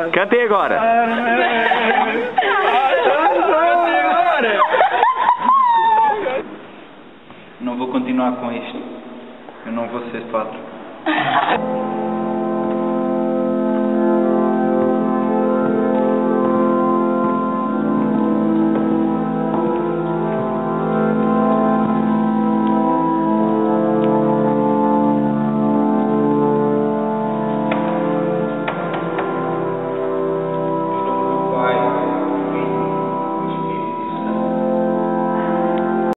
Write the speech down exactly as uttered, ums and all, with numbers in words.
Cante agora. Não vou continuar com isto. Eu não vou ser padre.